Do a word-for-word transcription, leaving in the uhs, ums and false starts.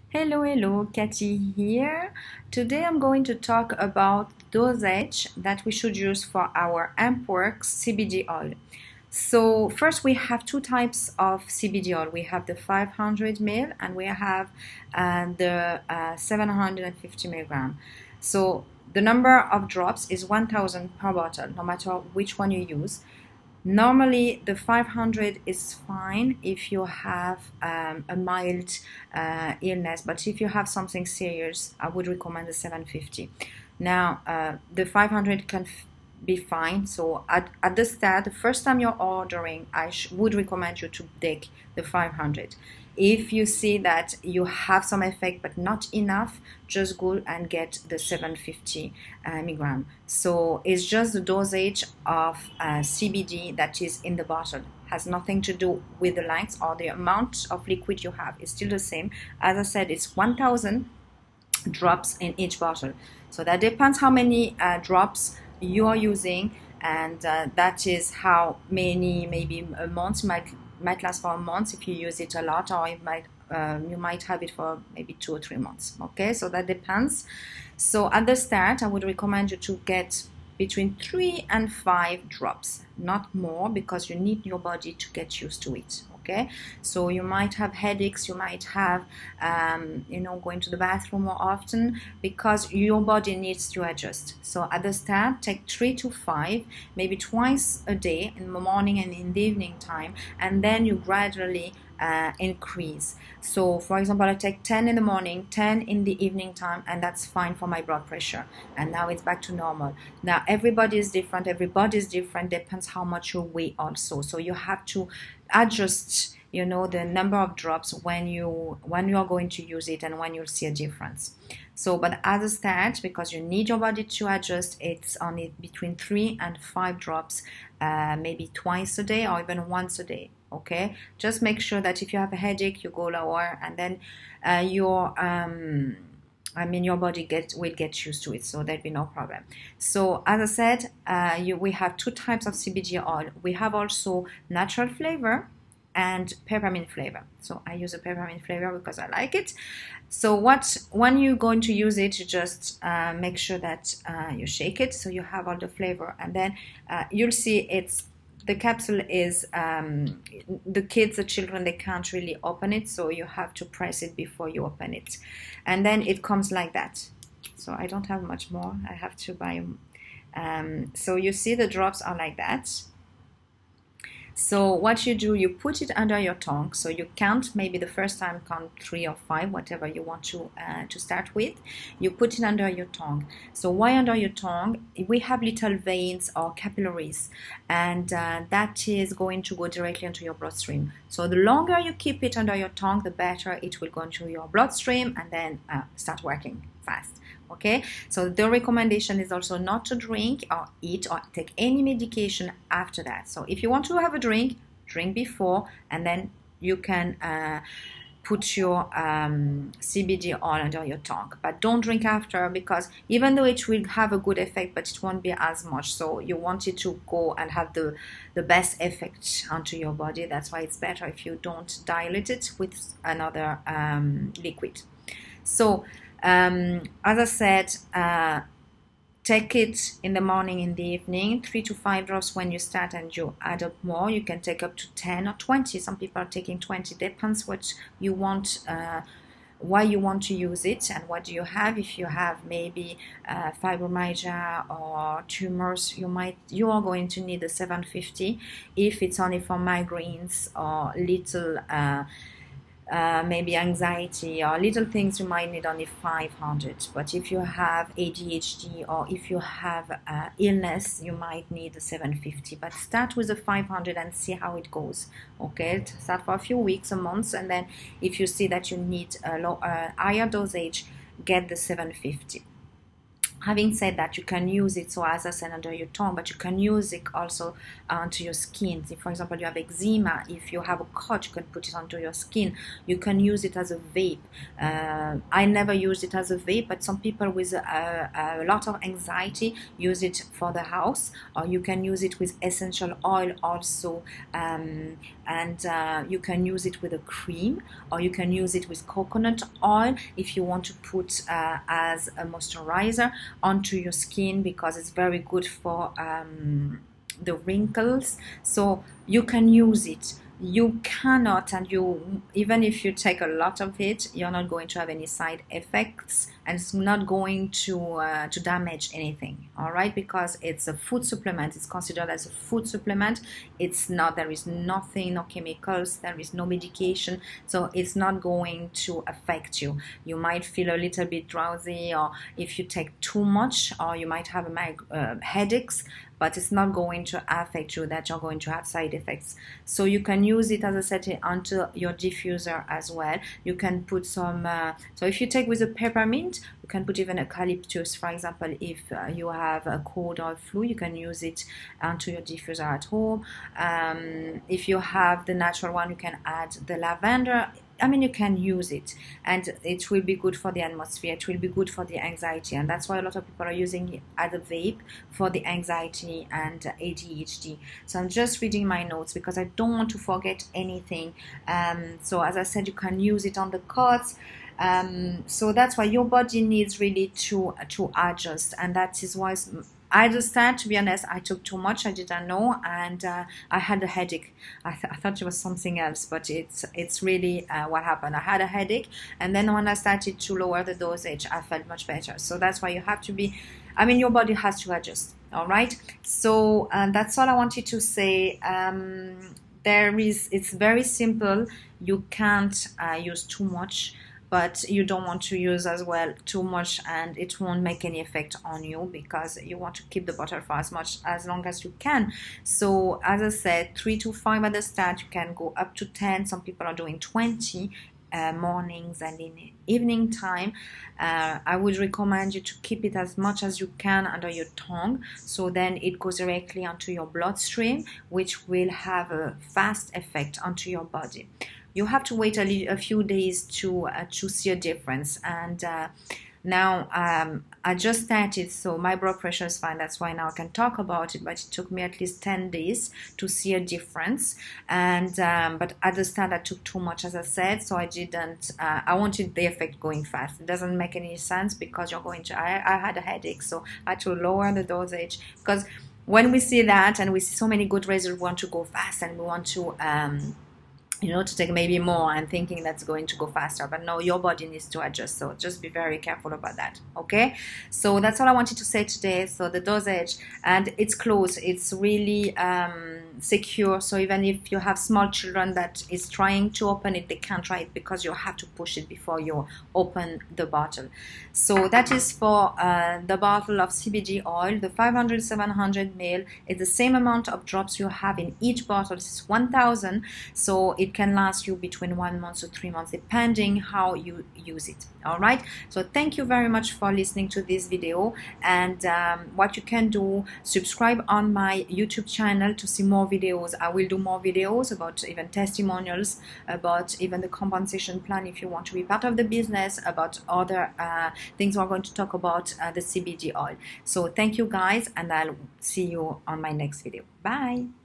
Hello, hello, Katy here. Today I'm going to talk about dosage that we should use for our AmpWorks C B D oil. So first we have two types of C B D oil. We have the five hundred milliliters and we have uh, the uh, seven hundred fifty milligram. So the number of drops is one thousand per bottle, no matter which one you use. Normally, the five hundred is fine if you have um, a mild uh, illness, but if you have something serious, I would recommend the seven fifty. Now, uh, the five hundred can be fine. So at, at the start, the first time you're ordering, I would recommend you to take the five hundred. If you see that you have some effect but not enough, just go and get the seven fifty uh, milligram. So it's just the dosage of uh, C B D that is in the bottle. Has nothing to do with the length or the amount of liquid you have. It's still the same. As I said, it's one thousand drops in each bottle. So that depends how many uh, drops you are using, and uh, that is how many, maybe a month might might last for a month if you use it a lot, or it might um, you might have it for maybe two or three months. Okay, so that depends. So at the start, I would recommend you to get between three and five drops, not more, because you need your body to get used to it. Okay, so you might have headaches, you might have um, you know, going to the bathroom more often because your body needs to adjust. So at the start, take three to five, maybe twice a day, in the morning and in the evening time, and then you gradually Uh, increase. So for example, I take ten in the morning, ten in the evening time, and that's fine for my blood pressure, and now it's back to normal. Now everybody is different, everybody is different, depends how much you weigh also, so you have to adjust, you know, the number of drops when you when you are going to use it and when you'll see a difference. So but as a start, because you need your body to adjust, it's only between three and five drops, uh, maybe twice a day or even once a day. Okay, just make sure that if you have a headache, you go lower, and then uh, your um, I mean your body get will get used to it, so there'll be no problem. So as I said, uh, you, we have two types of C B D oil. We have also natural flavor and peppermint flavor. So I use a peppermint flavor because I like it. So what when you're going to use it, you just uh, make sure that uh, you shake it so you have all the flavor, and then uh, you'll see it's the capsule is um, the kids, the children, they can't really open it, so you have to press it before you open it, and then it comes like that. So I don't have much more. I have to buy. Um, so you see the drops are like that. So what you do, you put it under your tongue. So you count, maybe the first time count three or five, whatever you want to uh, to start with. You put it under your tongue. So why under your tongue? We have little veins or capillaries, and uh, that is going to go directly into your bloodstream. So the longer you keep it under your tongue, the better it will go into your bloodstream and then uh, start working fast. Okay, so the recommendation is also not to drink or eat or take any medication after that. So if you want to have a drink, drink before, and then you can uh, put your um, C B D oil under your tongue. But don't drink after, because even though it will have a good effect, but it won't be as much. So you want it to go and have the, the best effect onto your body. That's why it's better if you don't dilute it with another um, liquid. So Um, as I said, uh, take it in the morning, in the evening, three to five drops when you start, and you add up more. You can take up to ten or twenty. Some people are taking twenty. Depends what you want, uh, why you want to use it, and what do you have. If you have maybe uh, fibromyalgia or tumors, you might you are going to need the seven fifty. If it's only for migraines or little uh, Uh, maybe anxiety or little things, you might need only five hundred. But if you have A D H D or if you have uh, illness, you might need the seven fifty. But start with the five hundred and see how it goes. Okay, start for a few weeks, a month, and then if you see that you need a low, uh, higher dosage, get the seven fifty. Having said that, you can use it, so as I said, under your tongue, but you can use it also onto your skin. If, for example, you have eczema, if you have a cut, you can put it onto your skin. You can use it as a vape. Uh, I never used it as a vape, but some people with a, a lot of anxiety use it for the house, or you can use it with essential oil also, um, and uh, you can use it with a cream, or you can use it with coconut oil if you want to put uh, as a moisturizer onto your skin, because it's very good for um, the wrinkles. So you can use it. You cannot, and you, even if you take a lot of it, you're not going to have any side effects, and it's not going to uh, to damage anything, all right, because it's a food supplement. It's considered as a food supplement. It's not, there is nothing, no chemicals, there is no medication, so it's not going to affect you. You might feel a little bit drowsy, or if you take too much, or you might have a uh, headaches, but it's not going to affect you that you're going to have side effects. So you can use it, as I said, onto your diffuser as well. You can put some, uh, so if you take with a peppermint, you can put even eucalyptus, for example, if uh, you have a cold or flu, you can use it onto your diffuser at home. Um, if you have the natural one, you can add the lavender. I mean, you can use it, and it will be good for the atmosphere. It will be good for the anxiety, and that's why a lot of people are using it as a vape for the anxiety and A D H D. So I'm just reading my notes because I don't want to forget anything. Um, so as I said, you can use it on the cuts. Um, so that's why your body needs really to to adjust, and that is why I understand. To be honest, I took too much. I didn't know, and uh, I had a headache. I, th I thought it was something else, but it's it's really uh, what happened. I had a headache, and then when I started to lower the dosage, I felt much better. So that's why you have to be. I mean, your body has to adjust. All right. So uh, that's all I wanted to say. Um, there is. It's very simple. You can't uh, use too much, but you don't want to use as well too much, and it won't make any effect on you because you want to keep the bottle for as much as long as you can. So as I said, three to five at the start. You can go up to ten. Some people are doing twenty uh, mornings and in evening time. uh, I would recommend you to keep it as much as you can under your tongue, so then it goes directly onto your bloodstream, which will have a fast effect onto your body. You have to wait a, a few days to uh, to see a difference. And uh, now um, I just started, so my blood pressure is fine. That's why now I can talk about it. But it took me at least ten days to see a difference. And um, but at the start I took too much, as I said, so I didn't. Uh, I wanted the effect going fast. It doesn't make any sense because you're going to. I, I had a headache, so I had to lower the dosage, because when we see that and we see so many good results, we want to go fast and we want to. Um, you know, to take maybe more and thinking that's going to go faster, but no, your body needs to adjust. So just be very careful about that. Okay, so that's all I wanted to say today. So the dosage, and it's closed, it's really um, secure. So even if you have small children that is trying to open it, they can't try it because you have to push it before you open the bottle. So that is for uh, the bottle of C B D oil. The five hundred seven hundred milliliters is the same amount of drops you have in each bottle. This is one thousand, so it can last you between one month to three months depending how you use it. All right, so thank you very much for listening to this video, and um, what you can do, subscribe on my YouTube channel to see more videos. I will do more videos about even testimonials, about even the compensation plan if you want to be part of the business, about other uh, things we're going to talk about, uh, the C B D oil. So thank you guys, and I'll see you on my next video. Bye.